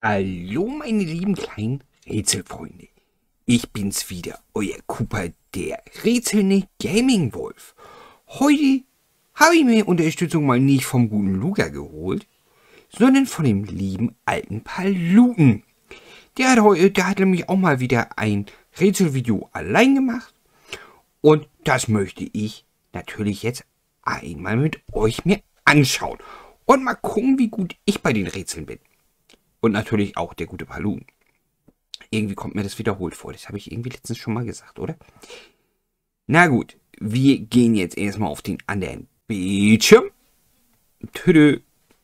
Hallo meine lieben kleinen Rätselfreunde. Ich bin's wieder, euer Cooper, der rätselnde Gaming-Wolf. Heute habe ich mir Unterstützung mal nicht vom guten Luca geholt, sondern von dem lieben alten Paluten. Der hat nämlich auch mal wieder ein Rätselvideo allein gemacht. Und das möchte ich natürlich jetzt einmal mit euch mir anschauen. Und mal gucken, wie gut ich bei den Rätseln bin. Und natürlich auch der gute Paluten. Irgendwie kommt mir das wiederholt vor. Das habe ich irgendwie letztens schon mal gesagt, oder? Na gut, wir gehen jetzt erstmal auf den anderen Bildschirm. Tüdö.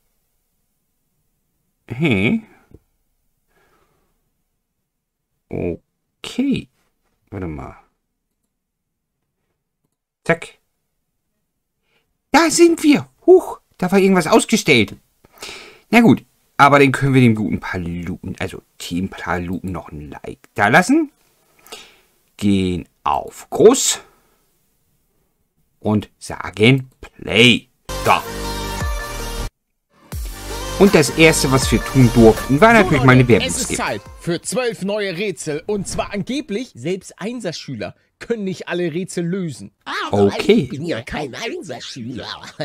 Hey. Okay. Warte mal. Zack. Da sind wir. Huch, da war irgendwas ausgestellt. Na gut, aber dann können wir dem guten Paluten, also Team Paluten, noch ein Like da lassen. Gehen auf Groß. Und sagen Play. Da. Und das erste, was wir tun durften, war natürlich meine Werbung. Es ist Zeit für 12 neue Rätsel. Und zwar angeblich, selbst Einserschüler können nicht alle Rätsel lösen. Okay. Ich bin ja kein Einserschüler.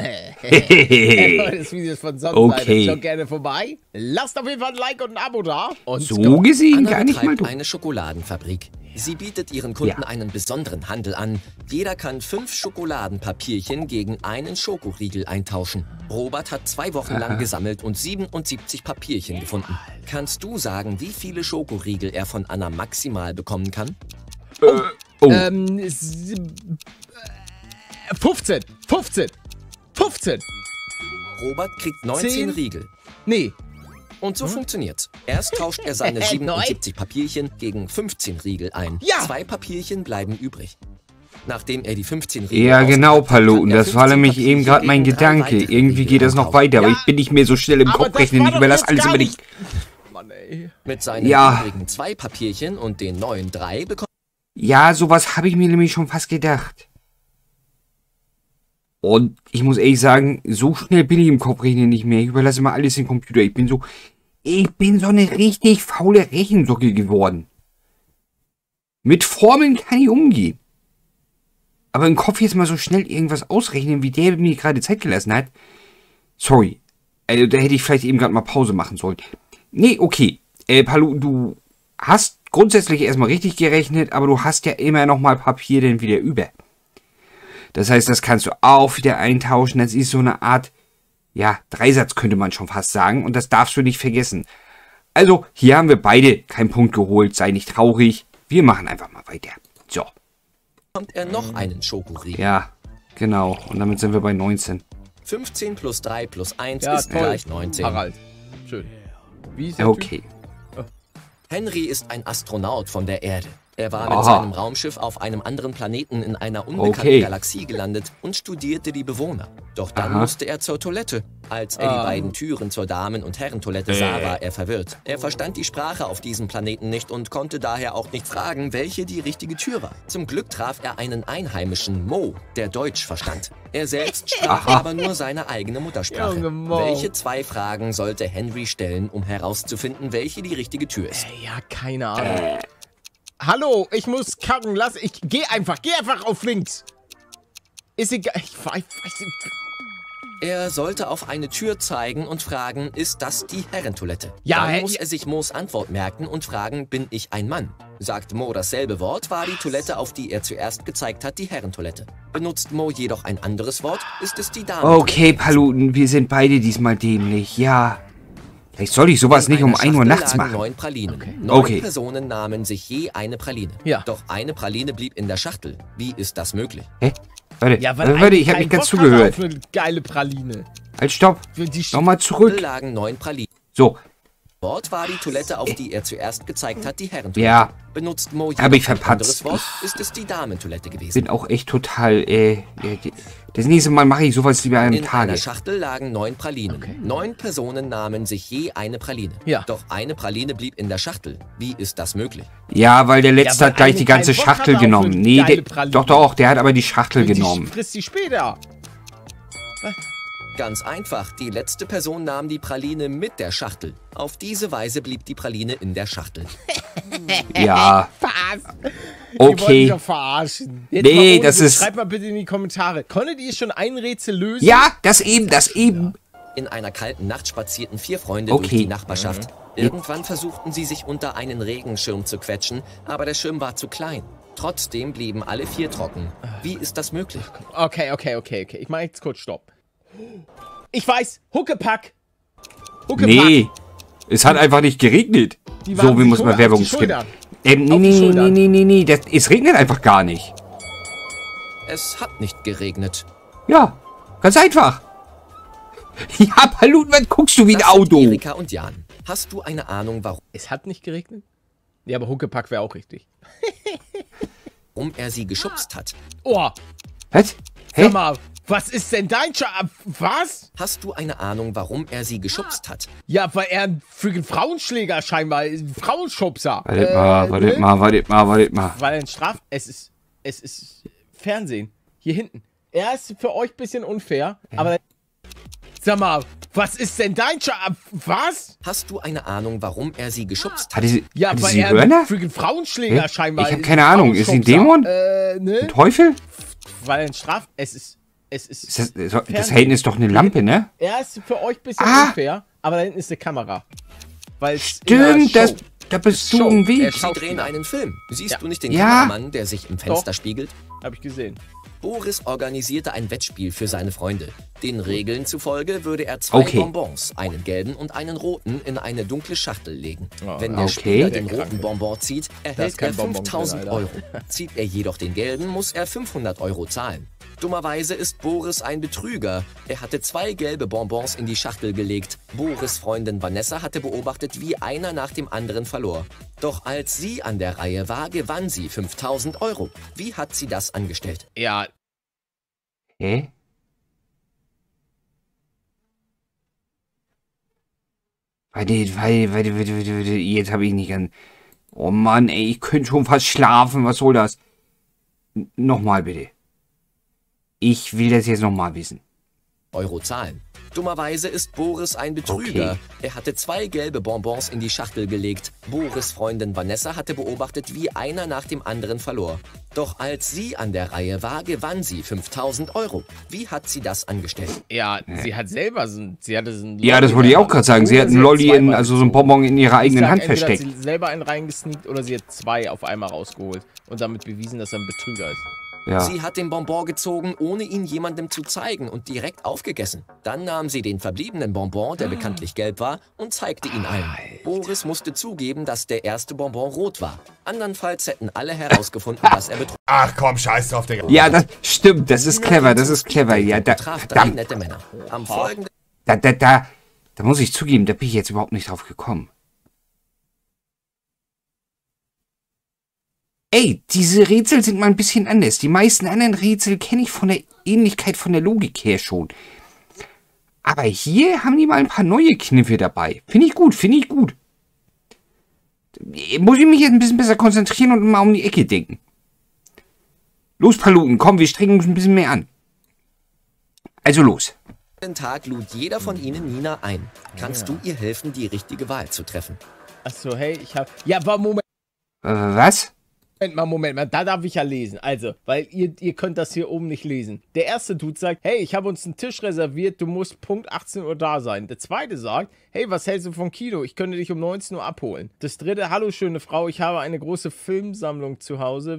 Das Video ist von Sonnenseite. Okay. Schaut gerne vorbei. Lasst auf jeden Fall ein Like und ein Abo da. Und So gesehen Anna gar nicht mal betreibt dumm. eine Schokoladenfabrik. Sie bietet ihren Kunden Ja. einen besonderen Handel an. Jeder kann 5 Schokoladenpapierchen gegen einen Schokoriegel eintauschen. Robert hat 2 Wochen lang gesammelt und 77 Papierchen gefunden. Kannst du sagen, wie viele Schokoriegel er von Anna maximal bekommen kann? Oh. 15. Robert kriegt 19 10. Riegel. Nee. Und so funktioniert's. Erst tauscht er seine 77 Papierchen gegen 15 Riegel ein. Ja. 2 Papierchen bleiben übrig. Nachdem er die 15 Riegel Ja, genau, ausgepackt hat, Paluten. kann er Das war 15 nämlich eben gerade mein Papierchen gegen 3 Gedanke. weitere Irgendwie Riegel geht das noch eintauschen. weiter, aber Ja. ich bin nicht mehr so schnell im Aber Kopf das rechnen. war Ich doch überlasse jetzt alles gar über dich. nicht- Mann, ey. Mit seinen Ja. übrigen 2 Papierchen und den neuen 3 bekommt Ja, sowas habe ich mir nämlich schon fast gedacht. Und ich muss ehrlich sagen, so schnell bin ich im Kopfrechnen nicht mehr. Ich überlasse mal alles dem Computer. Ich bin so eine richtig faule Rechensocke geworden. Mit Formeln kann ich umgehen. Aber im Kopf jetzt mal so schnell irgendwas ausrechnen, wie der mir gerade Zeit gelassen hat. Sorry. Also da hätte ich vielleicht eben gerade mal Pause machen sollen. Nee, okay. Paluten, du hast grundsätzlich erstmal richtig gerechnet, aber du hast ja immer noch mal Papier dann wieder über. Das heißt, das kannst du auch wieder eintauschen. Das ist so eine Art, ja, Dreisatz könnte man schon fast sagen. Und das darfst du nicht vergessen. Also, hier haben wir beide keinen Punkt geholt. Sei nicht traurig. Wir machen einfach mal weiter. So. er noch einen Schokoriegel. Ja, genau. Und damit sind wir bei 19. 15 plus 3 plus 1 Ja, ist toll. gleich 19. Harald. Schön. Wie ist der Okay. Henry ist ein Astronaut von der Erde. Er war Aha. mit seinem Raumschiff auf einem anderen Planeten in einer unbekannten Okay. Galaxie gelandet und studierte die Bewohner. Doch dann Aha. musste er zur Toilette. Als er die beiden Türen zur Damen- und Herrentoilette sah, war er verwirrt. Er verstand die Sprache auf diesem Planeten nicht und konnte daher auch nicht fragen, welche die richtige Tür war. Zum Glück traf er einen Einheimischen, Mo, der Deutsch verstand. Er selbst sprach Aha. aber nur seine eigene Muttersprache. Junge Mo. Welche 2 Fragen sollte Henry stellen, um herauszufinden, welche die richtige Tür ist? Ja, keine Ahnung. Hallo, ich muss kacken. Geh einfach auf links. Ist egal. Ich weiß nicht. Er sollte auf eine Tür zeigen und fragen, ist das die Herrentoilette? Ja, Dann muss er sich Mo's Antwort merken und fragen, bin ich ein Mann? Sagt Mo dasselbe Wort, war die Toilette, auf die er zuerst gezeigt hat, die Herrentoilette. Benutzt Mo jedoch ein anderes Wort, ist es die Damentoilette. Okay, Paluten, wir sind beide diesmal dämlich. Ja. Vielleicht soll ich sowas nicht um 1 Uhr nachts machen. 9 Pralinen. Okay. 9 Okay. Personen nahmen sich je eine Praline. Ja. Doch eine Praline blieb in der Schachtel. Wie ist das möglich? Hä? Warte, Ja, warte, ich habe nicht ganz Bock zugehört. auf eine geile Praline. Halt, stopp. Für die Nochmal zurück. Lagen 9 Pralinen. So, Wort war die Toilette, auf die er zuerst gezeigt hat, die Herrentoilette. ja, Benutzt Mo Hab ich jedoch ein verpatzt. anderes Wort, ist es die Damentoilette gewesen. bin auch echt total, das nächste Mal mache ich sowas lieber am In Tage. einer Schachtel lagen 9 Pralinen. 9 Personen nahmen sich je eine Praline. Ja. Doch eine Praline blieb in der Schachtel. Wie ist das möglich? Ja, weil der Letzte Ja, weil hat gleich die eine ganze keinen Bock Schachtel hatte auf genommen. eine Nee, geile der, Praline. doch, der hat aber die Schachtel Die genommen. frisst die später. Ganz einfach, die letzte Person nahm die Praline mit der Schachtel. Auf diese Weise blieb die Praline in der Schachtel. Ja. Was? Die wollen mich Okay. doch verarschen. Jetzt Nee, mal ohne das Witz, ist- Schreibt mal bitte in die Kommentare. Konntet ihr schon ein Rätsel lösen? Ja, das eben. In einer kalten Nacht spazierten 4 Freunde Okay. durch die Nachbarschaft. Irgendwann versuchten sie sich unter einen Regenschirm zu quetschen, aber der Schirm war zu klein. Trotzdem blieben alle 4 trocken. Wie ist das möglich? Okay. Ich mach jetzt kurz Stopp. Ich weiß, Huckepack. Nee, es hat einfach nicht geregnet. Die waren So, wie sich muss man auf Werbung die Schultern. skippen? Auf die Schultern. Nee, es regnet einfach gar nicht. Es hat nicht geregnet. Ja, ganz einfach. Ja, Palun, was guckst du wie ein Das sind Auto? Erika und Jan. Hast du eine Ahnung, Es hat nicht geregnet? Ja, aber Huckepack wäre auch richtig. warum er sie geschubst hat? Oh, Was? Hä? sag mal, was ist denn dein Was? Hast du eine Ahnung, warum er sie geschubst hat? Ja, weil er ein freaking Frauenschläger scheinbar ist. Ein Frauenschubser. Wartet mal. Weil er ein Es ist Fernsehen. Hier hinten. Er ist für euch ein bisschen unfair, aber... Sag mal, was ist denn dein Was? Hast du eine Ahnung, warum er sie geschubst hat? Hatte sie, Ja, hatte weil sie er ein Hörner? freaking Frauenschläger Hä? scheinbar Ich hab ist. keine Ahnung. Ist sie ein Frauenschubser. Dämon? Ne? Teufel? Weil er ein Es ist Das Helden ist doch eine Lampe, ne? Er ist für euch ein bisschen Ah. unfair, aber da hinten ist eine Kamera. Weil Stimmt, da bist du im Weg. Sie drehen einen Film. Siehst Ja. du nicht den Ja. Kameramann, der sich im Fenster spiegelt? Hab ich gesehen. Boris organisierte ein Wettspiel für seine Freunde. Den Regeln zufolge würde er 2 Okay. Bonbons, einen gelben und einen roten, in eine dunkle Schachtel legen. Oh, Wenn der okay. Spieler den Der roten Kranke. Bonbon zieht, ist erhält kein er Bonbon 5000 drin, Euro. Alter. Zieht er jedoch den gelben, muss er 500 Euro zahlen. Dummerweise ist Boris ein Betrüger. Er hatte 2 gelbe Bonbons in die Schachtel gelegt. Boris' Freundin Vanessa hatte beobachtet, wie einer nach dem anderen verlor. Doch als sie an der Reihe war, gewann sie 5000 Euro. Wie hat sie das angestellt? Ja, Hä? Warte, jetzt habe ich nicht ganz... Oh Mann, ey, ich könnte schon fast schlafen. Was soll das? Nochmal bitte. Ich will das jetzt nochmal wissen. Euro zahlen. Dummerweise ist Boris ein Betrüger. Okay. Er hatte 2 gelbe Bonbons in die Schachtel gelegt. Boris' Freundin Vanessa hatte beobachtet, wie einer nach dem anderen verlor. Doch als sie an der Reihe war, gewann sie 5000 Euro. Wie hat sie das angestellt? ja, sie hat selber sie hatte so ein Ja, das wollte ich auch gerade sagen. Sie hat einen Lolli, also so ein Bonbon in ihrer eigenen Hand versteckt. Entweder hat sie selber einen reingesneakt oder sie hat 2 auf einmal rausgeholt und damit bewiesen, dass er ein Betrüger ist. Ja. Sie hat den Bonbon gezogen, ohne ihn jemandem zu zeigen und direkt aufgegessen. Dann nahm sie den verbliebenen Bonbon, der bekanntlich gelb war, und zeigte ihn allen. Boris musste zugeben, dass der erste Bonbon rot war. Andernfalls hätten alle herausgefunden, dass er betrug. Ach komm, scheiß drauf, Digga. Ja, das stimmt. Das ist clever. Das ist clever. Ja, Traf 3 nette Männer. Am folgenden da muss ich zugeben, da bin ich jetzt überhaupt nicht drauf gekommen. Ey, diese Rätsel sind mal ein bisschen anders. Die meisten anderen Rätsel kenne ich von der Ähnlichkeit von der Logik her schon. Aber hier haben die mal ein paar neue Kniffe dabei. Finde ich gut, finde ich gut. Muss ich mich jetzt ein bisschen besser konzentrieren und mal um die Ecke denken. Los, Paluten, komm, wir strengen uns ein bisschen mehr an. Also los. Tag lud jeder von ihnen Nina ein. Kannst du ihr helfen, die richtige Wahl zu treffen? Achso, hey, ich hab... Ja, aber Was? Moment mal, da darf ich ja lesen. Also, weil ihr könnt das hier oben nicht lesen. Der erste Dude sagt, hey, ich habe uns einen Tisch reserviert, du musst Punkt 18 Uhr da sein. Der zweite sagt, hey, was hältst du vom Kino? Ich könnte dich um 19 Uhr abholen. Das dritte, hallo schöne Frau, ich habe eine große Filmsammlung zu Hause.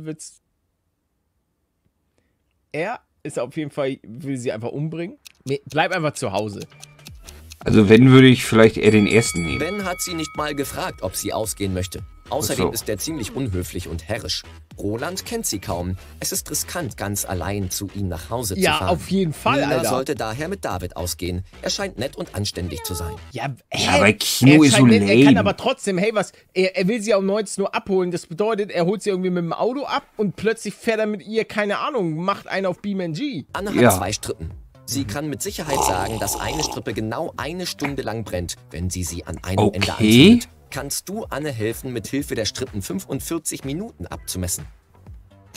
Er ist auf jeden Fall, will sie einfach umbringen. Nee, bleib einfach zu Hause. Also wenn, würde ich vielleicht eher den ersten nehmen. Ben hat sie nicht mal gefragt, ob sie ausgehen möchte. Außerdem Ach so. ist er ziemlich unhöflich und herrisch. Roland kennt sie kaum. Es ist riskant, ganz allein zu ihm nach Hause zu Ja, fahren. auf jeden Fall, Nina Alter. sollte daher mit David ausgehen. Er scheint nett und anständig zu sein. Ja, aber Kino ist so Er kann lame. aber trotzdem, hey, er will sie ja um 19 Uhr abholen. Das bedeutet, er holt sie irgendwie mit dem Auto ab und plötzlich fährt er mit ihr, keine Ahnung, macht einen auf BeamNG. Anne hat Ja. 2 Strippen. Sie kann mit Sicherheit sagen, dass eine Strippe genau 1 Stunde lang brennt, wenn sie an einem Ende Okay. anzündet. Kannst du Anne helfen, mit Hilfe der Strippen 45 Minuten abzumessen?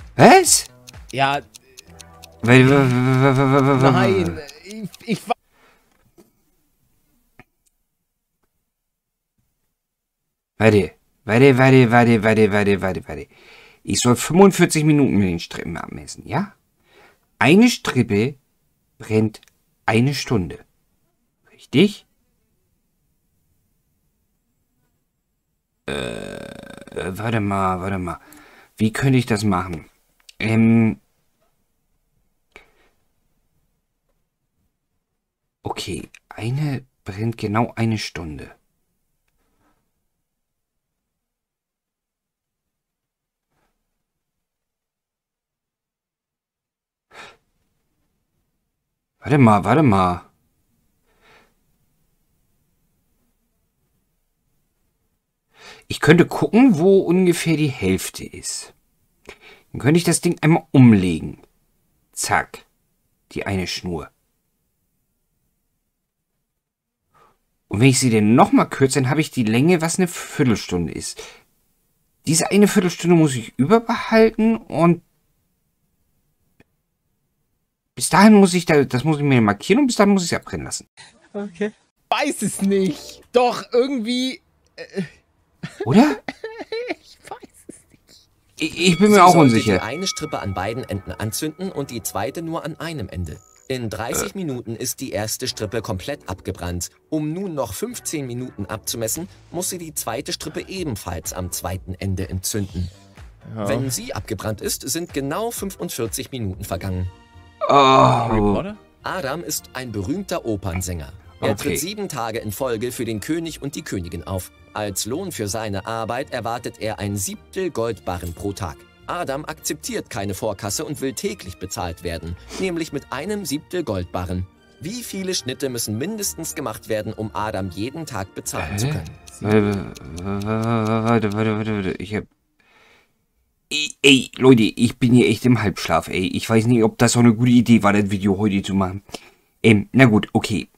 Was? Ja, Nein. nein, ich Warte. Ich soll 45 Minuten mit den Strippen abmessen, ja? Eine Strippe brennt 1 Stunde. Richtig? Warte mal. Wie könnte ich das machen? Okay, eine brennt genau 1 Stunde. Warte mal. Ich könnte gucken, wo ungefähr die Hälfte ist. Dann könnte ich das Ding einmal umlegen. Zack. Die eine Schnur. Und wenn ich sie dann nochmal kürze, dann habe ich die Länge, was eine Viertelstunde ist. Diese eine Viertelstunde muss ich überbehalten und bis dahin muss ich das muss ich mir markieren und bis dahin muss ich es abbrennen lassen. Okay. Weiß es nicht. Doch, irgendwie... Oder? Ich weiß es nicht. Ich bin mir auch unsicher. Die eine Strippe an beiden Enden anzünden und die zweite nur an einem Ende. In 30 Minuten ist die erste Strippe komplett abgebrannt. Um nun noch 15 Minuten abzumessen, muss sie die zweite Strippe ebenfalls am zweiten Ende entzünden. Ja. Wenn sie abgebrannt ist, sind genau 45 Minuten vergangen. Harry Potter? Adam ist ein berühmter Opernsänger. Er tritt 7 Tage in Folge für den König und die Königin auf. Als Lohn für seine Arbeit erwartet er ein 1/7 Goldbarren pro Tag. Adam akzeptiert keine Vorkasse und will täglich bezahlt werden, nämlich mit einem 1/7 Goldbarren. Wie viele Schnitte müssen mindestens gemacht werden, um Adam jeden Tag bezahlen zu können? Warte. Ich hab... Ey, Leute, ich bin hier echt im Halbschlaf, ey. Ich weiß nicht, ob das so eine gute Idee war, das Video heute zu machen. Na gut, okay.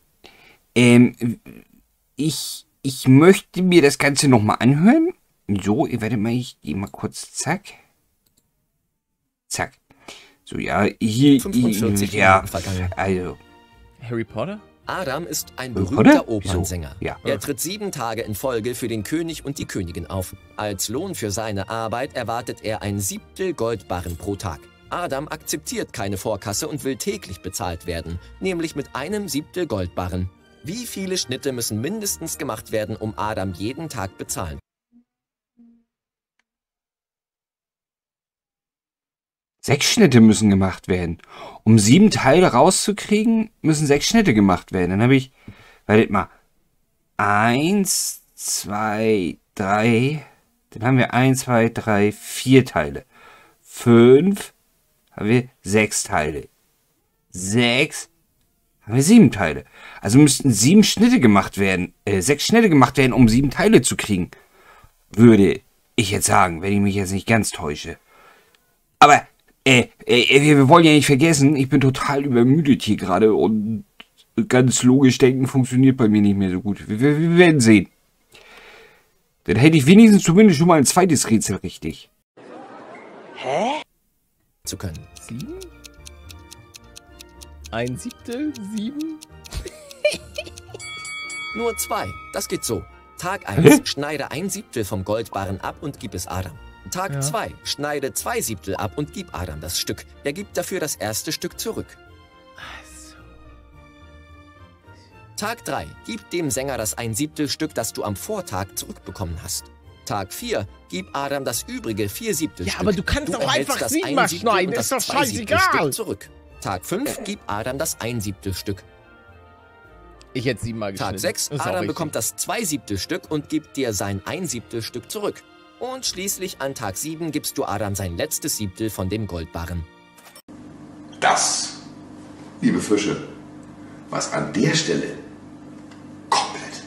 Ich möchte mir das Ganze nochmal anhören. So, warte mal, ich gehe mal kurz, zack. Zack. So, ja, hier, 45 ja, vergangen. also. Harry Potter? Adam ist ein berühmter Oder? Opernsänger. Ja. Er tritt 7 Tage in Folge für den König und die Königin auf. Als Lohn für seine Arbeit erwartet er ein 1/7 Goldbarren pro Tag. Adam akzeptiert keine Vorkasse und will täglich bezahlt werden, nämlich mit einem 1/7 Goldbarren. Wie viele Schnitte müssen mindestens gemacht werden, um Adam jeden Tag bezahlen? Sechs Schnitte müssen gemacht werden. Um 7 Teile rauszukriegen, müssen 6 Schnitte gemacht werden. Dann habe ich, wartet mal, 1, 2, 3, dann haben wir 1, 2, 3, 4 Teile. 5, haben wir 6 Teile. 6, haben wir 7 Teile. Also müssten 7 Schnitte gemacht werden, 6 Schnitte gemacht werden, um 7 Teile zu kriegen. Würde ich jetzt sagen, wenn ich mich jetzt nicht ganz täusche. Aber, wir wollen ja nicht vergessen, ich bin total übermüdet hier gerade und ganz logisch denken funktioniert bei mir nicht mehr so gut. Wir werden sehen. Dann hätte ich wenigstens zumindest schon mal ein zweites Rätsel richtig. Zu können. 7? 1/7? 7? Nur 2. Das geht so. Tag 1, schneide 1/7 vom Goldbarren ab und gib es Adam. Tag 2, schneide 2/7 ab und gib Adam das Stück. Er gibt dafür das erste Stück zurück. Also. Tag 3, gib dem Sänger das 1/7 Stück, das du am Vortag zurückbekommen hast. Tag 4, gib Adam das übrige 4/7 Stück. Ja, aber du kannst doch erhältst einfach das 7-mal 1/7 schneiden, und ist das doch 2/7 scheißegal. Stück zurück. Tag 5, gib Adam das 1/7 Stück. Ich hätte 7-mal geschnitten. Tag 6, Ist auch Adam richtig. bekommt das 2/7 Stück und gibt dir sein 1/7 Stück zurück. Und schließlich an Tag 7 gibst du Adam sein letztes 7 von dem Goldbarren. Das, liebe Fische, was an der Stelle komplett.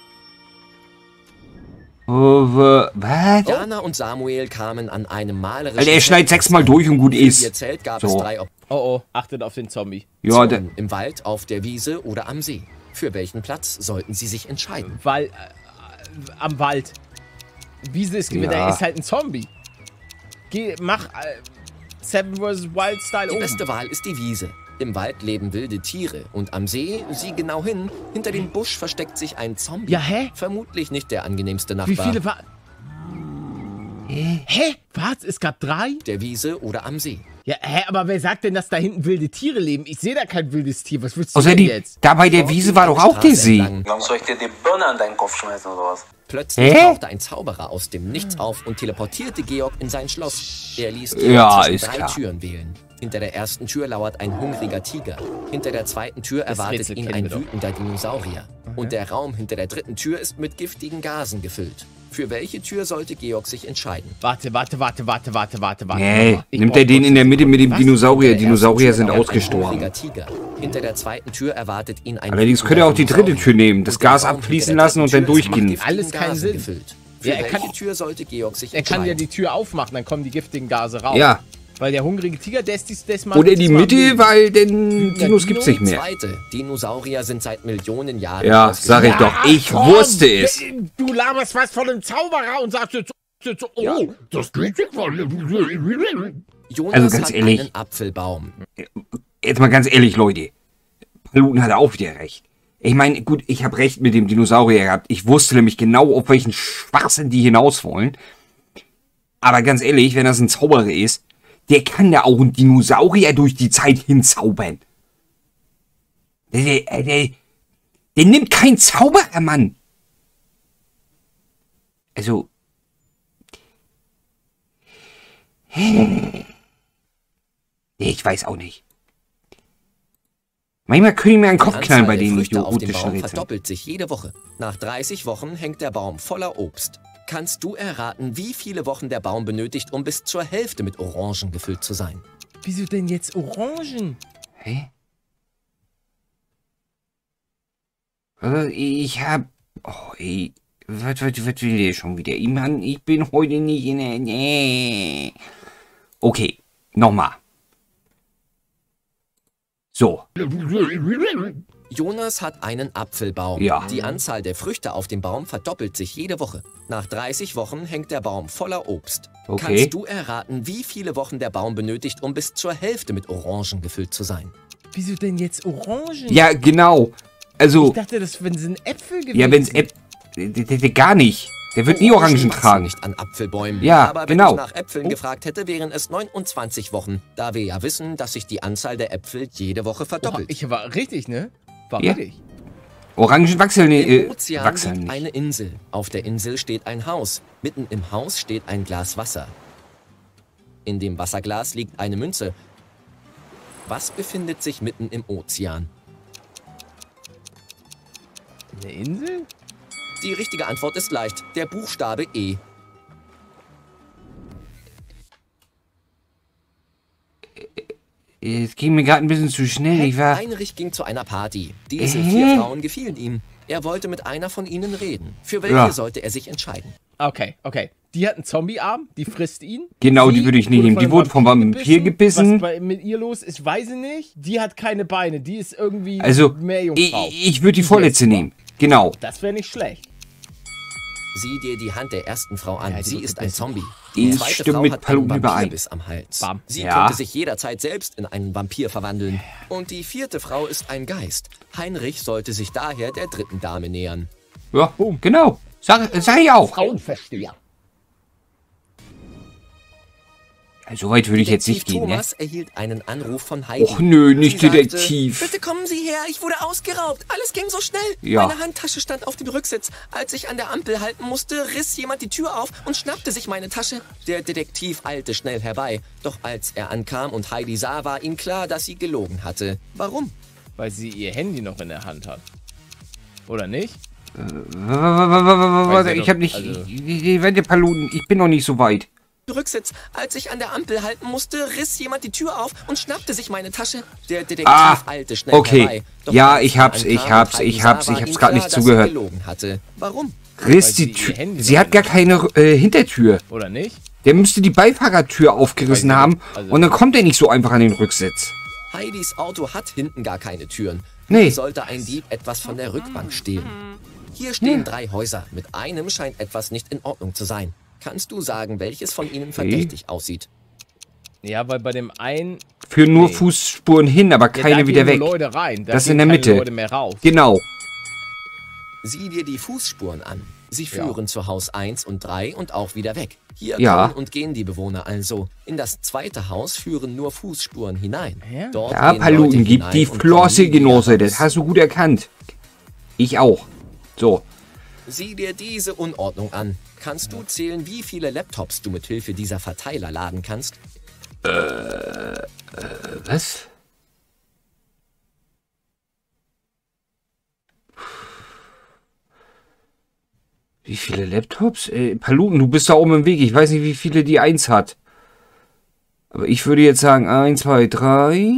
Was? Jana und Samuel kamen an einem malerischen... Alter, er schneidet 6-mal durch und gut Für ihr ist. Zelt gab So. es 3 Oh, achtet auf den Zombie. Ja, Optionen. Im Wald, auf der Wiese oder am See. Für welchen Platz sollten sie sich entscheiden? Weil, am Wald. Wiese ist, Ja. der ist halt ein Zombie. Mach Seven vs. Wild Style Die oben. beste Wahl ist die Wiese. Im Wald leben wilde Tiere und am See, sieh genau hin, hinter dem Busch versteckt sich ein Zombie. Ja, hä? Vermutlich nicht der angenehmste Wie Nachbar. viele war... Hä? Was? Es gab 3? Der Wiese oder am See. Ja, hä? Aber wer sagt denn, dass da hinten wilde Tiere leben? Ich sehe da kein wildes Tier. Was willst du Außerdem, denn jetzt? da bei der Wiese war doch auch der See. Warum soll ich dir die Birne an deinen Kopf schmeißen oder was? Plötzlich Hä? tauchte ein Zauberer aus dem Nichts auf und teleportierte Georg in sein Schloss. Er ließ Georg Ja, zwischen ist 3 klar. Türen wählen. Hinter der ersten Tür lauert ein hungriger Tiger. Hinter der zweiten Tür erwartet Rätsel ihn kennen ein wir doch. wütender Dinosaurier. Und der Raum hinter der dritten Tür ist mit giftigen Gasen gefüllt. Für welche Tür sollte Georg sich entscheiden? Warte. Nee, Ich nimmt brauch er den kurz in der eine Mitte mit dem Sekunde. Was? Dinosaurier? Hinter der Dinosaurier ersten sind Tür lauert ein ausgestorben. hungriger Tiger. Hinter der zweiten Tür erwartet ihn ein Allerdings wütender könnte er auch die dritte Dinosaurier. Tür nehmen, das Und der Gas Raum abfließen hinter der lassen und dann dritten Tür ist mit durchgehen. giftigen Alles keinen Gasen Sinn. gefüllt. Für Ja, er kann- welche Tür sollte Georg sich Er kann ja entscheiden? die Tür aufmachen, dann kommen die giftigen Gase raus. Ja. Weil der hungrige Tiger, der ist mal... Oder die ist mal am Mitte, Leben. weil den Dinos gibt's nicht mehr. Zweite. Dinosaurier sind seit Millionen Jahren Ja, sag ich doch, ich wusste es. Du laberst was von einem Zauberer und sagst jetzt... Oh, das geht nicht. Jonas Also ganz hat ehrlich. einen Apfelbaum. Jetzt mal ganz ehrlich, Leute. Paluten hatte auch wieder recht. Ich meine, gut, ich habe recht mit dem Dinosaurier gehabt. Ich wusste nämlich genau, auf welchen Schwachsinn die hinaus wollen. Aber ganz ehrlich, wenn das ein Zauberer ist, der kann ja auch einen Dinosaurier durch die Zeit hinzaubern. Der nimmt keinen Zauberer, Mann. Also... Ich weiß auch nicht. Manchmal können die mir einen Die Kopf Anzahl knallen bei der den Früchte auf dem idiotischen Baum Rätseln. verdoppelt sich jede Woche. Nach 30 Wochen hängt der Baum voller Obst. Kannst du erraten, wie viele Wochen der Baum benötigt, um bis zur Hälfte mit Orangen gefüllt zu sein? Wieso denn jetzt Orangen? Hä? Ich hab... Oh, ey. Was will der schon wieder? Ich Mann, ich bin heute nicht in der... Nee. Okay, nochmal. So. Jonas hat einen Apfelbaum. Ja. Die Anzahl der Früchte auf dem Baum verdoppelt sich jede Woche. Nach 30 Wochen hängt der Baum voller Obst. Okay. Kannst du erraten, wie viele Wochen der Baum benötigt, um bis zur Hälfte mit Orangen gefüllt zu sein? Wieso denn jetzt Orangen? Ja, genau. Also... Ich dachte, das sind Äpfel gewesen. Ja, wenn's... Gar nicht. Der wird nie Orangen wachsen tragen. nicht an Apfelbäumen. Ja, aber wenn genau. ich nach Äpfeln gefragt hätte, wären es 29 Wochen. Da wir ja wissen, dass sich die Anzahl der Äpfel jede Woche Oha, verdoppelt. ich war richtig, ne? War Ja. richtig. Orangen wachsen, Im Ozean wachsen liegt nicht. eine Insel. Auf der Insel steht ein Haus. Mitten im Haus steht ein Glas Wasser. In dem Wasserglas liegt eine Münze. Was befindet sich mitten im Ozean? Eine Insel? Die richtige Antwort ist leicht. Der Buchstabe E. Es ging mir gerade ein bisschen zu schnell. Ich war... Heinrich ging zu einer Party. Diese 4 Frauen gefielen ihm. Er wollte mit einer von ihnen reden. Für welche Ja. sollte er sich entscheiden? Okay. Die hat einen Zombie-Arm, die frisst ihn. Genau, Sie die würde ich nicht nehmen. Die einem wurde vom Vampir gebissen. Was mit ihr los ist, weiß ich nicht. Die hat keine Beine, die ist irgendwie Also, Meerjungfrau. ich würde die vorletzte nehmen. Genau. Das wäre nicht schlecht. Sieh dir die Hand der ersten Frau an. Ja, die Sie wird ist ein besser. Zombie. Ich Die zweite stimme Frau mit hat Paluten einen überein. Vampirbiss am Hals. Bam. Sie Ja. könnte sich jederzeit selbst in einen Vampir verwandeln. Und die 4. Frau ist ein Geist. Heinrich sollte sich daher der 3. Dame nähern. Ja, genau. Sag ich auch. Frauenversteher. So weit würde ich jetzt nicht Detektiv gehen, ne? Thomas erhielt einen Anruf von Heidi. Och nö, nicht Sie sagte, Detektiv. Bitte kommen Sie her, ich wurde ausgeraubt. Alles ging so schnell. Ja. Meine Handtasche stand auf dem Rücksitz. Als ich an der Ampel halten musste, riss jemand die Tür auf und schnappte sich meine Tasche. Der Detektiv eilte schnell herbei. Doch als er ankam und Heidi sah, war ihm klar, dass sie gelogen hatte. Warum? Weil sie ihr Handy noch in der Hand hat. Oder nicht? Warte, ich hab nicht... Also- Warte, Paluten, ich bin noch nicht so weit. Rücksitz. Als ich an der Ampel halten musste, riss jemand die Tür auf und schnappte sich meine Tasche. Der Detektiv eilte schnell okay. herbei. Doch Ja, als ich er hab's, ankam ich hab's, und Heidi ich sah, hab's, war ich hab's ihm grad klar, nicht dass sie zugehört. gelogen hatte. Warum? Riss Weil die sie ihr Tür... Handy Sie noch hat in gar der keine Hintertür. Oder nicht? Der müsste die Beifahrertür aufgerissen Weiß ich haben nicht. Also- und dann kommt er nicht so einfach an den Rücksitz. Heidis Auto hat hinten gar keine Türen. Nee. Wie sollte ein Dieb etwas von der Rückbank stehlen? Hier stehen 3 Häuser. Mit einem scheint etwas nicht in Ordnung zu sein. Kannst du sagen, welches von ihnen verdächtig aussieht? Ja, weil bei dem einen... Führen nur Fußspuren hin, aber Ja, da keine gehen wieder nur weg. Leute rein. Da Das gehen in der keine Mitte. Leute mehr raus. Genau. Sieh dir die Fußspuren an. Sie führen zu Haus 1 und 3 und auch wieder weg. Hier Ja. kommen und gehen die Bewohner also. In das zweite Haus führen nur Fußspuren hinein. Ja? Dort Ja, gehen Paluten, Leute gib hinein die und Flosse, kommen nie wieder Genosse. Das raus. hast du gut erkannt. Ich auch. So. Sieh dir diese Unordnung an. Kannst du zählen, wie viele Laptops du mit Hilfe dieser Verteiler laden kannst? Was? Wie viele Laptops? Paluten, du bist da oben im Weg. Ich weiß nicht, wie viele die 1 hat. Aber ich würde jetzt sagen 1, 2, 3,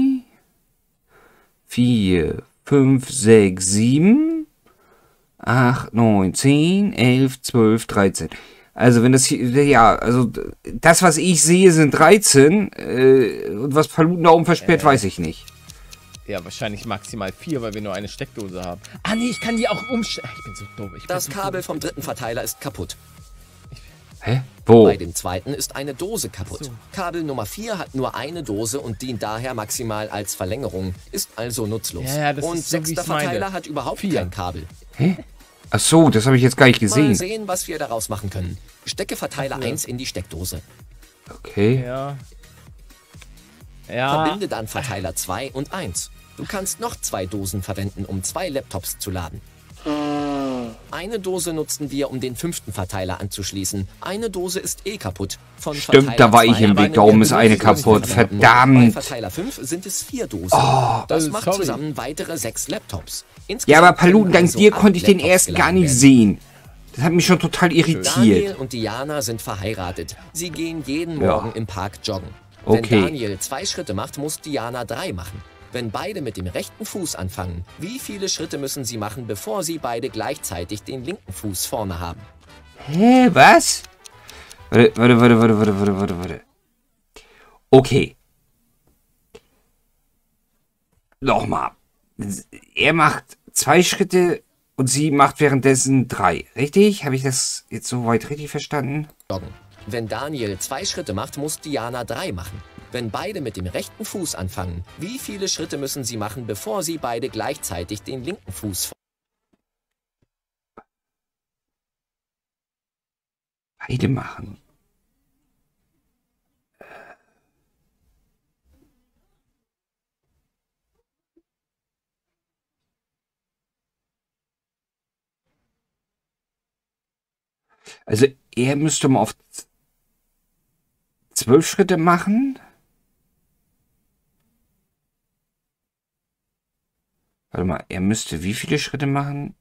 4, 5, 6, 7, 8, 9, 10, 11, 12, 13. Also wenn das hier, ja, also das, was ich sehe, sind 13. Und was Paluten da oben versperrt, weiß ich nicht. Ja, wahrscheinlich maximal 4, weil wir nur eine Steckdose haben. Ah, nee, ich kann die auch umstellen. Ich bin so dumm. Das Kabel vom dritten Verteiler ist kaputt. Hä? Wo? Bei dem zweiten ist eine Dose kaputt. Kabel Nummer 4 hat nur eine Dose und dient daher maximal als Verlängerung, ist also nutzlos. Ja, das und ist so, wie sechster ich's meine. Verteiler hat überhaupt 4. kein Kabel. Hä? Ach so, das habe ich jetzt gar nicht Mal gesehen. sehen, was wir daraus machen können. Stecke Verteiler 1 in die Steckdose. Okay. Ja. Ja. Verbinde dann Verteiler 2 und 1. Du kannst noch 2 Dosen verwenden, um 2 Laptops zu laden. Eine Dose nutzen wir, um den 5. Verteiler anzuschließen. Eine Dose ist eh kaputt. Von Stimmt, Verteiler da war ich 2 im Weg, einen darum wir ist eine benutzen kaputt. können. Bei Verdammt. Verteiler 5 sind es 4 Dosen. das Also, macht sorry. zusammen weitere 6 Laptops. Ja, Insgesamt aber Paluten, können dank also dir 8 konnte ich den Laptops erst gar geladen nicht werden. sehen. Das hat mich schon total Daniel irritiert. und Diana sind verheiratet. Sie gehen jeden Ja. Morgen im Park joggen. Okay. Wenn Daniel 2 Schritte macht, muss Diana 3 machen. Wenn beide mit dem rechten Fuß anfangen, wie viele Schritte müssen sie machen, bevor sie beide gleichzeitig den linken Fuß vorne haben? Hä, was? Warte. Okay. Nochmal. Er macht 2 Schritte und sie macht währenddessen 3. Richtig? Habe ich das jetzt soweit richtig verstanden? Joggen. Wenn Daniel 2 Schritte macht, muss Diana 3 machen. Wenn beide mit dem rechten Fuß anfangen, wie viele Schritte müssen sie machen, bevor sie beide gleichzeitig den linken Fuß Beide machen. Also er müsste mal auf 12 Schritte machen. Warte mal, er müsste wie viele Schritte machen?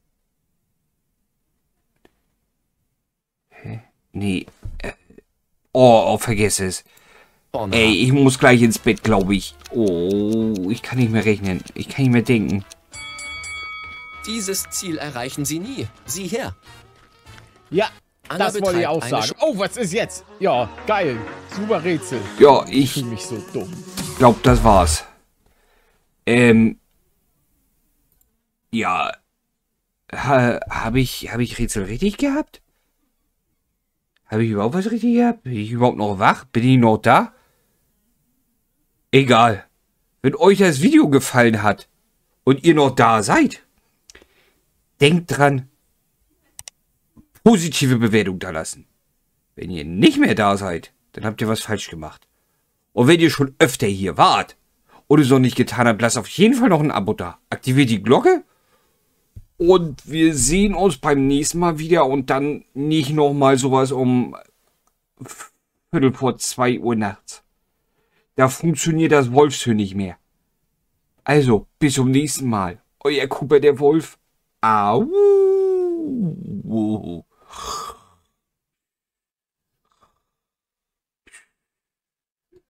Hä? Nee. Oh, vergiss es. vorne Ey, haben. ich muss gleich ins Bett, glaube ich. Oh, ich kann nicht mehr rechnen. Ich kann nicht mehr denken. Dieses Ziel erreichen sie nie. Sieh her. Ja, Anna das wollte ich auch betreibt eine sagen. Oh, was ist jetzt? Ja, geil. Super Rätsel. Ja, Ich ich fühle mich so dumm. glaube, das war's. Ja. Habe ich Rätsel richtig gehabt? Habe ich überhaupt was richtig gehabt? Bin ich überhaupt noch wach? Bin ich noch da? Egal. Wenn euch das Video gefallen hat und ihr noch da seid, denkt dran, positive Bewertung da lassen. Wenn ihr nicht mehr da seid, dann habt ihr was falsch gemacht. Und wenn ihr schon öfter hier wart und es noch nicht getan habt, lasst auf jeden Fall noch ein Abo da. Aktiviert die Glocke. Und wir sehen uns beim nächsten Mal wieder und dann nicht nochmal sowas um 1:45 nachts. Da funktioniert das Wolfshören nicht mehr. Also, bis zum nächsten Mal. Euer Cooper der Wolf. Au.